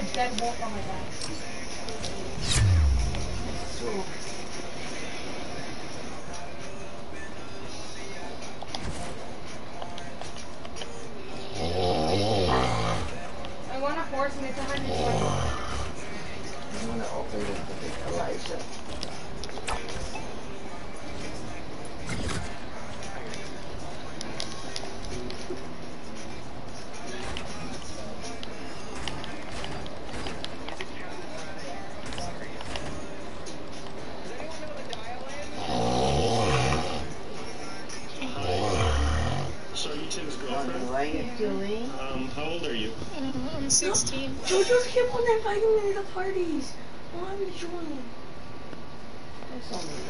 dead wolf on my back. I want a horse and it's 120. I'm gonna open this with Elijah. What are you doing? How old are you? I'm 16. JoJo's kept on inviting me to the parties. Why are we joining? That's all me.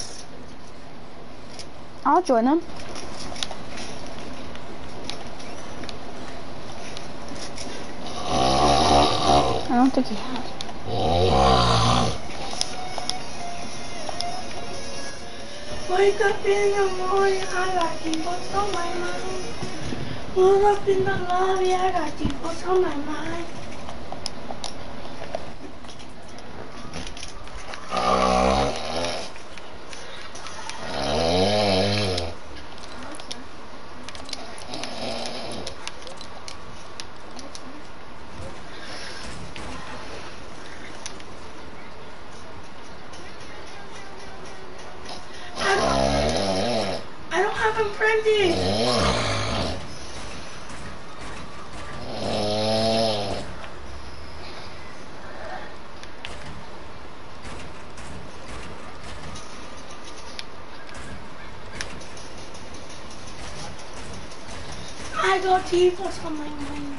I'll join them. I don't think he has. Wake up in the morning, I got thoughts on my mind. Woke up in the lobby, I got thoughts on my mind. I don't have him friended. I got defaults on my mind.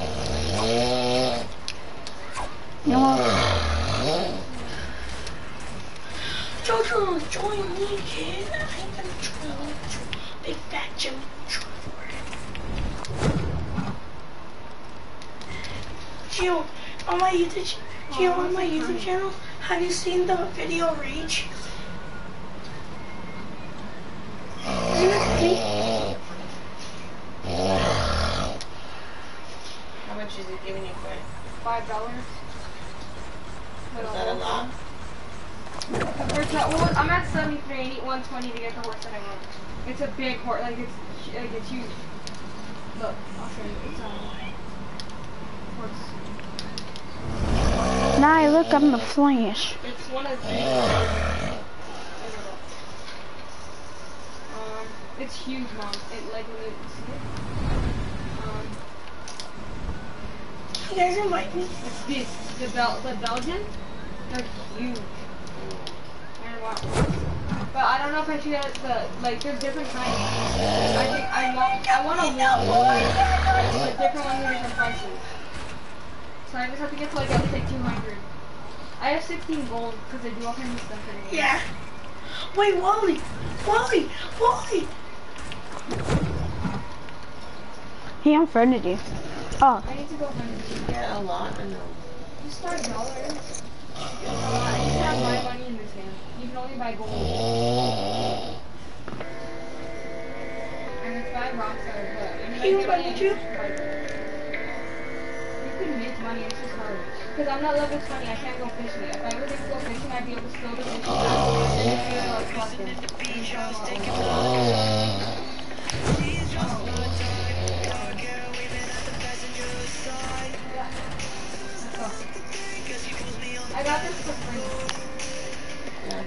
No. JoJo, join me, kid. I ain't gonna troll. Big fat Jimmy troll. Gio, on my YouTube channel, have you seen the video Reach? Isn't it funny? How much is it giving you for it? $5. Is that a lot? Well, I'm at 73, I need 120 to get the horse that I want. It's a big horse, like it's huge. Look, I'll show you. It's a horse. Nah, look, I'm the flash. It's one of these. It's huge, Mom. It like when you see it. You guys invite me? It's this. The Belgian. They're huge. But I don't know if I should get like there's different kinds. I think I want a wolf, but different ones are different prices. So I just have to get to like at least like 200. I have 16 gold because I do all kinds of stuff today. Yeah. Wait, Wally! He unfriended you. Oh. I need to go find Did you get a lot or no? Just start dollars. I just have my money in this hand. You can only buy gold. And it's 5 rocks are but you can make money, it's just hard. Because I'm not level 20, I can't go fishing. If I ever did go fishing, I'd be able to steal the fishing. I got this for free. Yeah.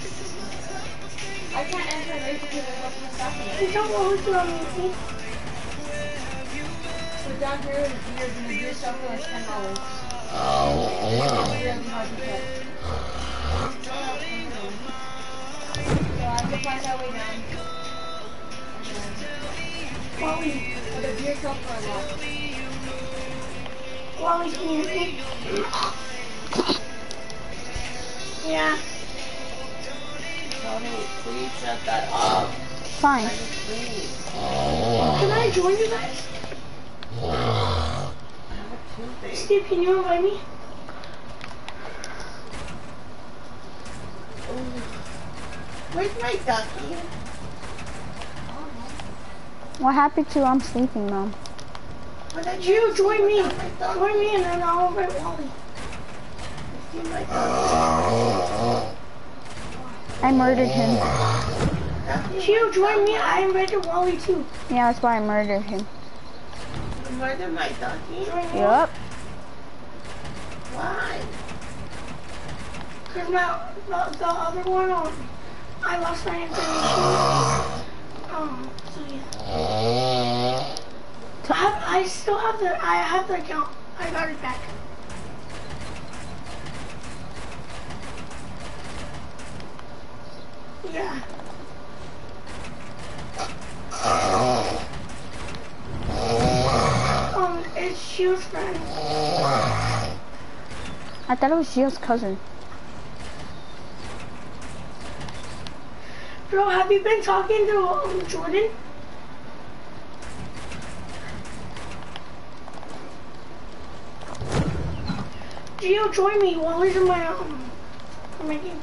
I can't enter a race because there's nothing to stop me. So down here is beers and the beer stuff for like $10. Beer and hard to get. So I have to find that way down. Wally, but the beer stuff for a lot. Wally, can you hear me? Yeah. Tony, please shut that off. Fine. Please. Can I join you guys? I have a toothache. Steve, can you invite me? Where's my ducky? What happened to I'm sleeping, Mom? You join me. Join me and then I'll invite Wally. I murdered him. You join me. I invited Wally too. Yeah, that's why I murdered him. You murdered my doggy? Yup. Why? Because the other one, I lost my information. So yeah. I still have the account. I got it back. Yeah. It's Shield's friend. I thought it was Gio's cousin. Bro, have you been talking to Jordan? Gio, join me. Wally's in my game.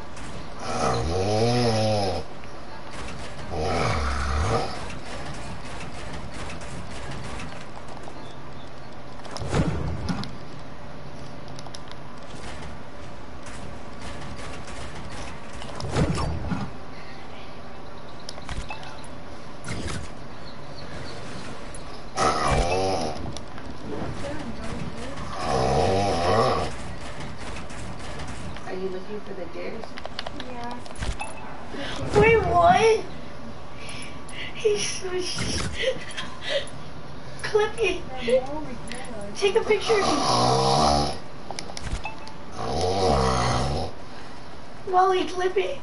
Are you looking for the deers? Yeah. Wait, what? He's switched. Clip it. Take a picture of me. Wally, clip it.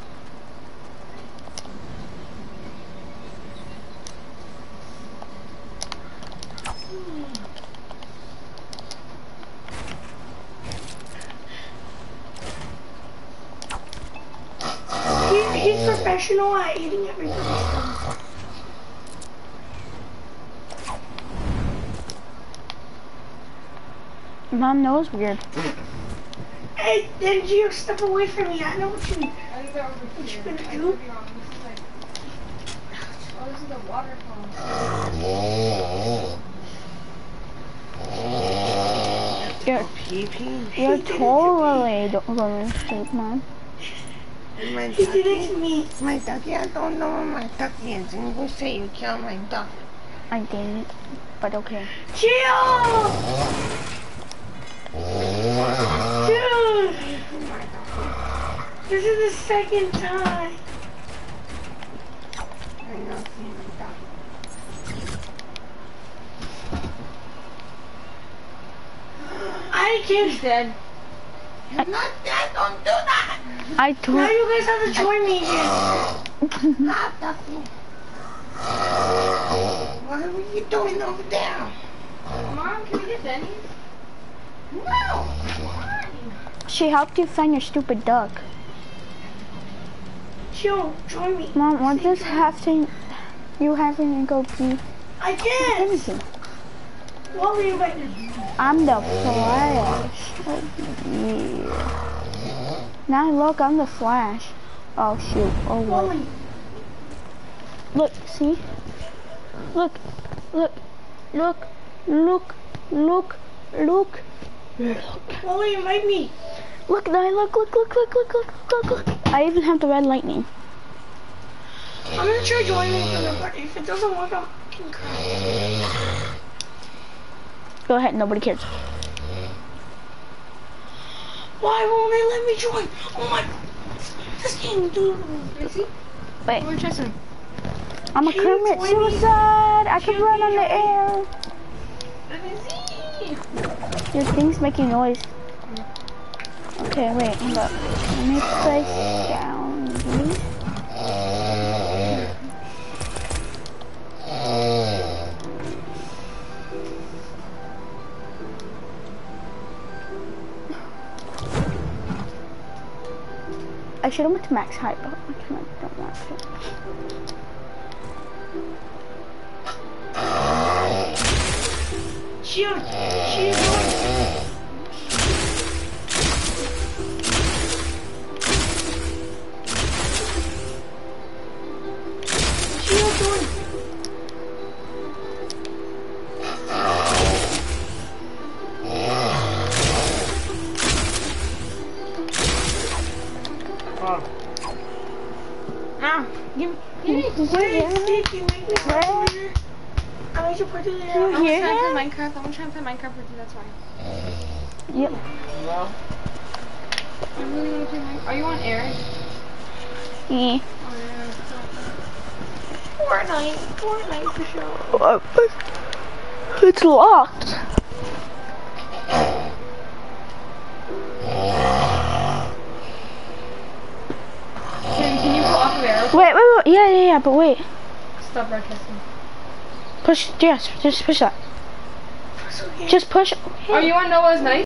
He's professional at eating everybody's stuff. Mom knows weird. Hey, then Gio, step away from me. I know what you I think that was what you weird. gonna I do. could be wrong. This is like, oh, this is the waterfall. You're totally going to sleep, Mom. My He did it doggy? to me. My doggy, I don't know my doggy is. And you say you killed my dog. I didn't, but okay. Gio! Dude! This is the second time. I know, see my dog. I can't. Dead. You're not dead, don't do that! I Now told you guys have to join me again. Ah, doggy. What are you doing over there? Mom, can we get Denny's? No! she helped you find your stupid duck. Gio, join me. Mom, what does you having to go pee? I can't. Anything. Wally invited me. I'm the Flash. Oh, yeah. Now look, I'm the Flash. Oh shoot. Oh well. Wally. Look, see? Look, look, look, look, look, look, look. Wally, invite me. Look, look, look, look, look, look, look, look, look. I even have the red lightning. I'm gonna try joining for the party. If it doesn't work, I'm fucking crying. Go ahead, nobody cares. Why won't they let me join? Oh my. This game, dude. Is he? Wait, We're chasing. I'm a Can you Kermit join me? suicide. I can Can run you on the join air. Let me see. Your thing's making noise. Okay, wait, hold up. Let me place down these. I should have went to max height, but I don't want to. Shoot. Shoot. Yeah. Wait, Sticky, make me play. I made you put it You there. I'm hear trying to him? play Minecraft. I want to try and play Minecraft with you. That's why. Yep. No? I really want to play Minecraft. Are you on air? Yeah. Oh, yeah. Fortnite for sure. It's locked. Can you go off of air? Wait. Yeah, but wait. Stop broadcasting. Push, yes, just push that. Just push. Are you on Noah's Night?